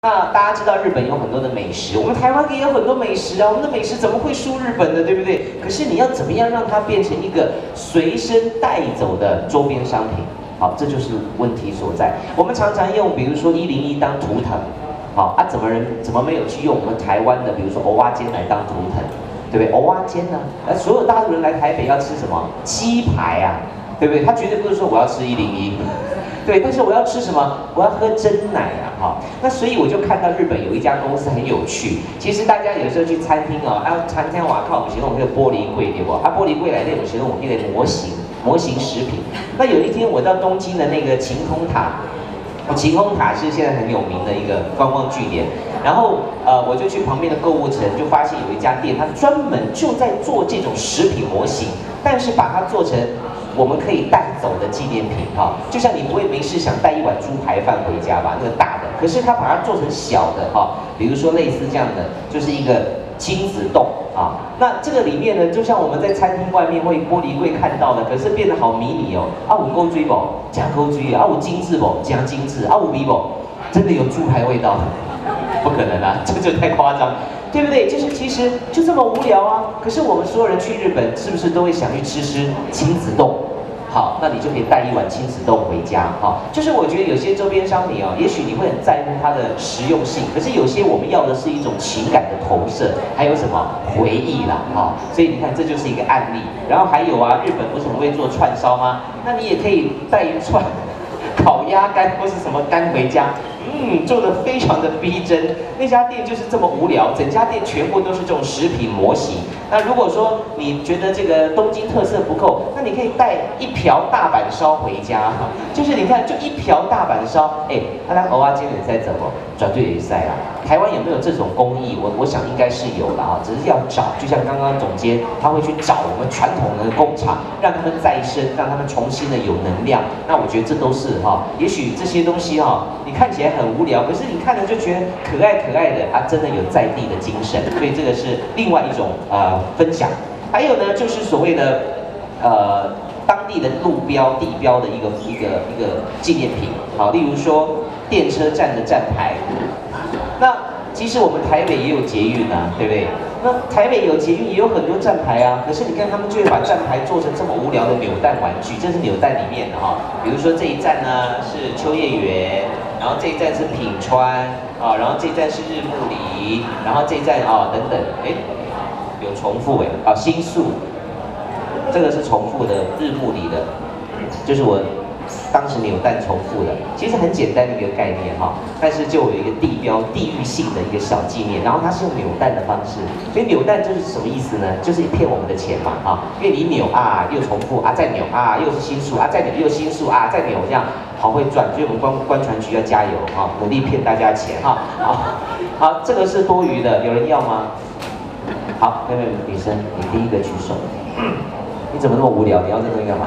那大家知道日本有很多的美食，我们台湾也有很多美食啊，我们的美食怎么会输日本呢？对不对？可是你要怎么样让它变成一个随身带走的周边商品？好，这就是问题所在。我们常常用，比如说101当图腾，好啊，怎么没有去用我们台湾的，比如说蚵仔煎来当图腾，对不对？蚵仔煎呢，所有大陆人来台北要吃什么？鸡排啊，对不对？他绝对不是说我要吃101。对，但是我要吃什么？我要喝真奶啊！哈，那所以我就看到日本有一家公司很有趣。其实大家有时候去餐厅哦，餐厅哇靠，我们形容那个玻璃柜对不？玻璃柜来那种形容我们那个模型食品。那有一天我到东京的那个晴空塔，晴空塔是现在很有名的一个观光据点。然后我就去旁边的购物城，就发现有一家店，它专门就在做这种食品模型，但是把它做成我们可以带走的纪念品哈，就像你不会没事想带一碗猪排饭回家吧，那个大的，可是它把它做成小的哈，比如说类似这样的，就是一个亲子冻啊。那这个里面呢，就像我们在餐厅外面会玻璃柜看到的，可是变得好迷你哦。啊，有勾追不？加勾追啊，有精致不？加精致啊，有味不？真的有猪排味道？不可能啊，这就太夸张。对不对？就是其实就这么无聊啊。可是我们所有人去日本，是不是都会想去吃亲子冻？好，那你就可以带一碗亲子冻回家。好，就是我觉得有些周边商品哦，也许你会很在乎它的实用性，可是有些我们要的是一种情感的投射，还有什么回忆啦。哈，所以你看这就是一个案例。然后还有啊，日本不是很会做串烧吗？那你也可以带一串烤鸭肝或是什么肝回家。做得非常的逼真。那家店就是这么无聊，整家店全部都是这种食品模型。那如果说你觉得这个东京特色不够，那你可以带一瓢大阪烧回家。就是你看，就一瓢大阪烧，他那蚵仔煎也在怎么转对也在啦。台湾有没有这种工艺？我想应该是有的啊，只是要找。就像刚刚总监他会去找我们传统的工厂，让他们再生，让他们重新的有能量。那我觉得这都是哈，也许这些东西哈，你看起来很无聊，可是你看了就觉得可爱可爱的啊，真的有在地的精神，所以这个是另外一种分享。还有呢，就是所谓的当地的路标、地标的一个纪念品，好，例如说电车站的站牌。那其实我们台北也有捷运啊，对不对？那台北有捷运，也有很多站牌啊。可是你看他们就会把站牌做成这么无聊的扭蛋玩具，这是扭蛋里面的哈。比如说这一站呢是秋叶原，然后这一站是品川啊，然后这一站是日暮里，然后这一站等等，有重复新宿，这个是重复的日暮里的，就是我当时扭蛋重复的，其实很简单的一个概念哈，但是就有一个地标地域性的一个小纪念，然后它是用扭蛋的方式，所以扭蛋就是什么意思呢？就是骗我们的钱嘛哈，因为你扭又重复再扭又是新宿再扭又新宿再扭这样，好会赚，所以我们观传局要加油哈，努力骗大家钱哈。好，这个是多余的，有人要吗？好，那位女生，你第一个举手。你怎么那么无聊？你要这东西干嘛？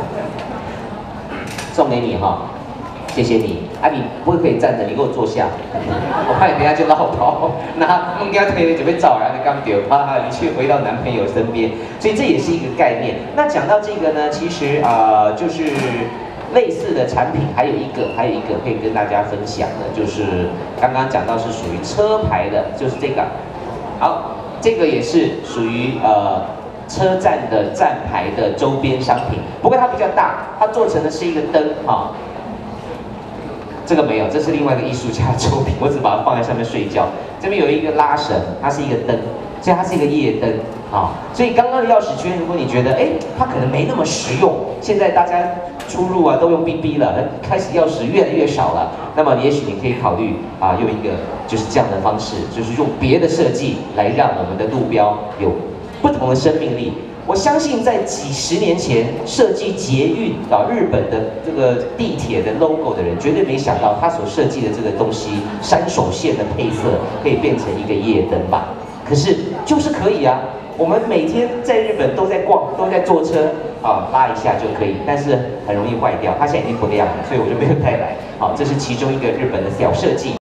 送给你哈，谢谢你。你不会可以站着，你给我坐下。我怕你等下就落跑。那孟家推你准备照然你刚丢，你去回到男朋友身边，所以这也是一个概念。那讲到这个呢，其实就是类似的产品，还有一个可以跟大家分享的，就是刚刚讲到是属于车牌的，就是这个。好，这个也是属于车站的站牌的周边商品，不过它比较大，它做成的是一个灯哈。这个没有，这是另外一个艺术家的作品，我只把它放在上面睡觉。这边有一个拉绳，它是一个灯，所以它是一个夜灯啊。所以刚刚的钥匙圈，如果你觉得它可能没那么实用，现在大家出入都用 BB 了，开始钥匙越来越少了，那么也许你可以考虑用一个就是这样的方式，就是用别的设计来让我们的路标有不同的生命力。我相信在几十年前设计捷运日本的这个地铁的 logo 的人，绝对没想到他所设计的这个东西山手线的配色可以变成一个夜灯吧？可是就是可以啊！我们每天在日本都在逛，都在坐车拉一下就可以，但是很容易坏掉。它现在已经不亮了，所以我就没有带来。好，这是其中一个日本的小设计。